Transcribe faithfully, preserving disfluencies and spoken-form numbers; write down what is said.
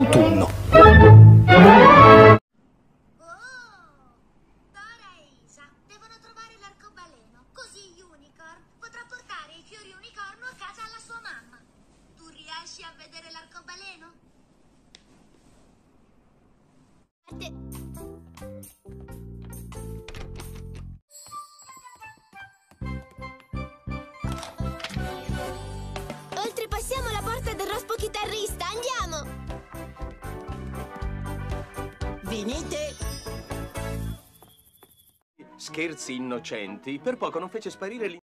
Autunno. Riesci a vedere l'arcobaleno? Oltrepassiamo la porta del rospo chitarrista, andiamo! Venite! Scherzi innocenti, per poco non fece sparire l'in...